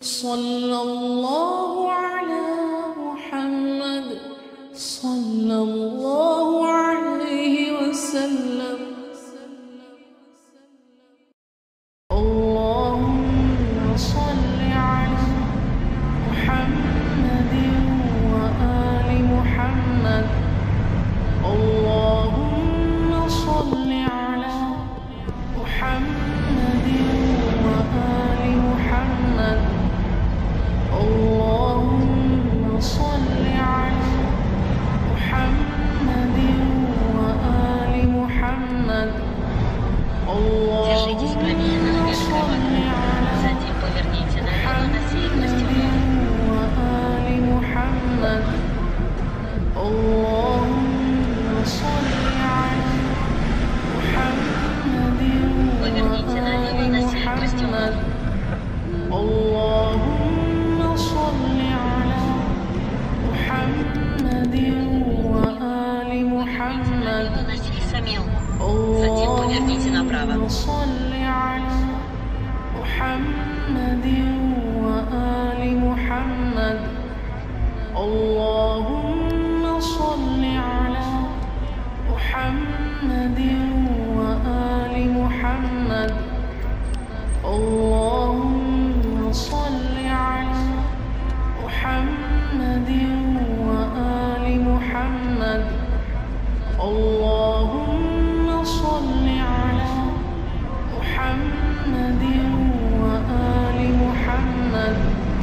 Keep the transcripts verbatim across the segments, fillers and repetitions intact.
صلى الله على محمد صلى الله عليه وسلم. اللهم صل على محمد وآل محمد. اللهم صل على محمد وآل محمد. اللهم صل على محمد وآل محمد. Держитесь правее на наверх Баку, затем поверните налево на север محمد. اللهم صل على محمد Поверните налево на север محمد. اللهم صل على محمد وآل محمد. на Сельсамил. Затем поверните направо. صل على محمد وآل محمد. اللهم صل على محمد وآل محمد. اللهم صل على محمد وآل محمد. اللهم صل على محمد وآل محمد.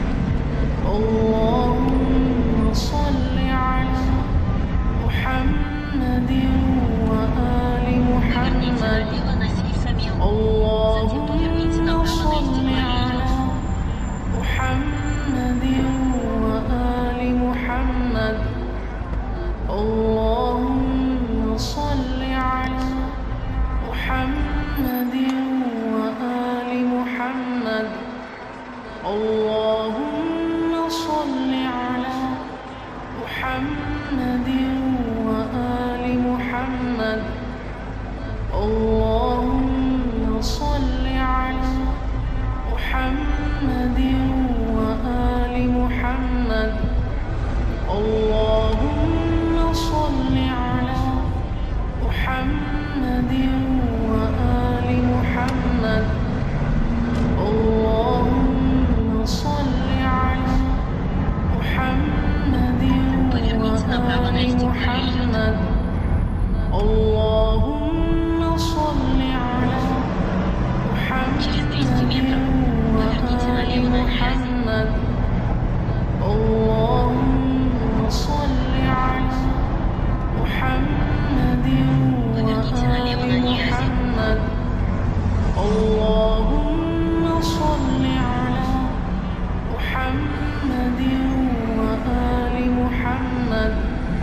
اللهم صل على محمد وآل Поверните محمد. налево на Сельсамил. Затем поверните اللهم направо на صل على Истималиев. محمد وآل محمد. اللهم صل على محمد وآل محمد. اللهم صل على محمد وآل محمد. اللهم صل على محمد وآل محمد. اللهم صل على محمد وآل محمد. اللهم صل على محمد Поверните направо на وآل Истималиев. محمد. اللهم صل على Через двести метров поверните налево на Ниази. محمد. اللهم صل على محمد Поверните налево на وآل Ниази. محمد. اللهم صل على محمد وآل محمد.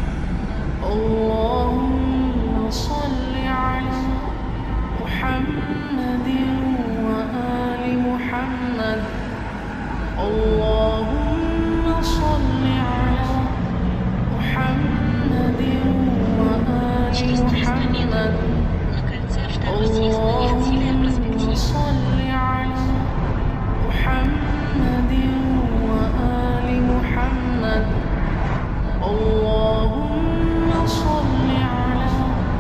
اللهم صل على محمد وآل محمد. اللهم صل على محمد وآل Через триста метров محمد. на кольце второй съездной нефтяной проспектив. صل على محمد وآل محمد. اللهم صل على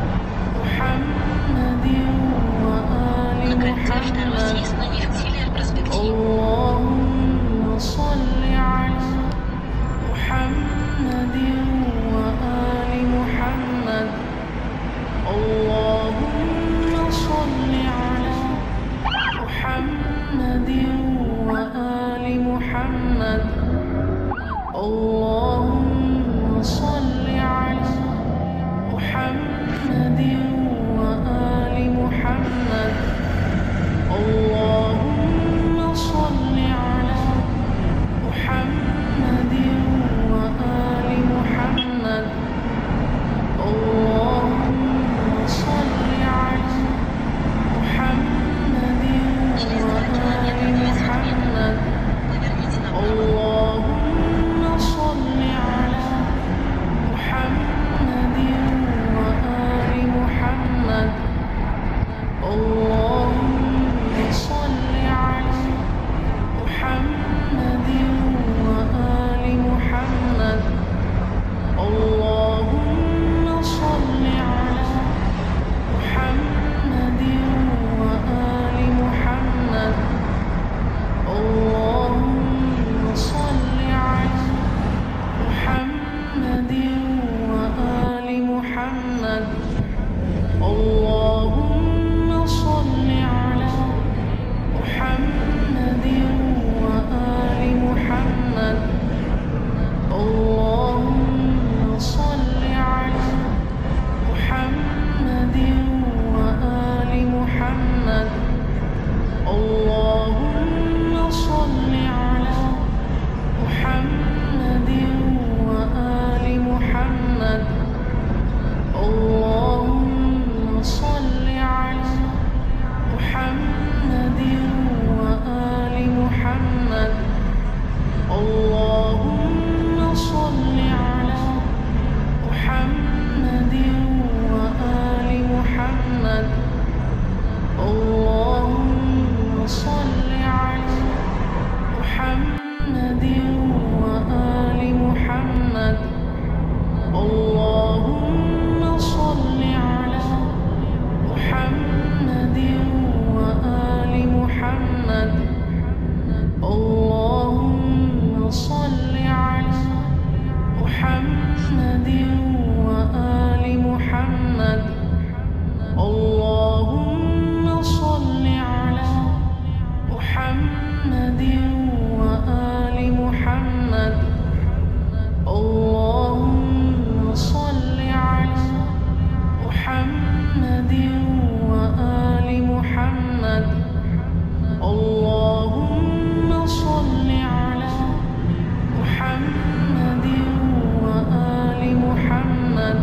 محمد وآل На кольце второй محمد. съездной нефтяной проспектив. اللهم صل على محمد وآل محمد. اللهم صل على محمد وآل محمد. اللهم صل على محمد وآل محمد. اللهم صل على محمد وآل محمد. اللهم صل على محمد Через два وآل километра девятьсот метров محمد. поверните направо. اللهم صل على محمد وآل محمد. اللهم صل على محمد محمد وآل محمد اللهم صل على محمد وآل محمد اللهم صل على محمد وآل محمد اللهم صل على محمد وآل محمد اللهم صل على محمد وآل محمد اللهم صل على محمد وآل محمد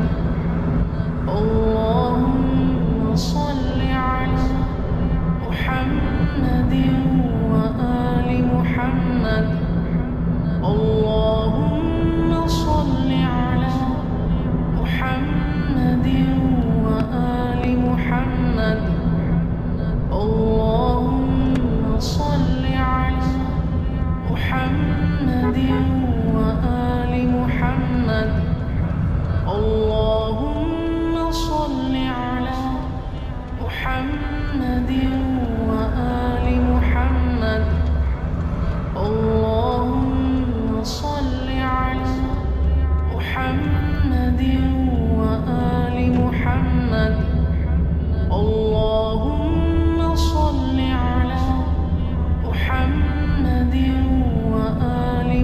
اللهم صل على محمد وآل محمد اللهم صل على محمد وآل محمد اللهم صل على محمد وآل محمد اللهم صل على محمد وآل محمد اللهم صل على محمد وآل محمد اللهم صل على محمد وآل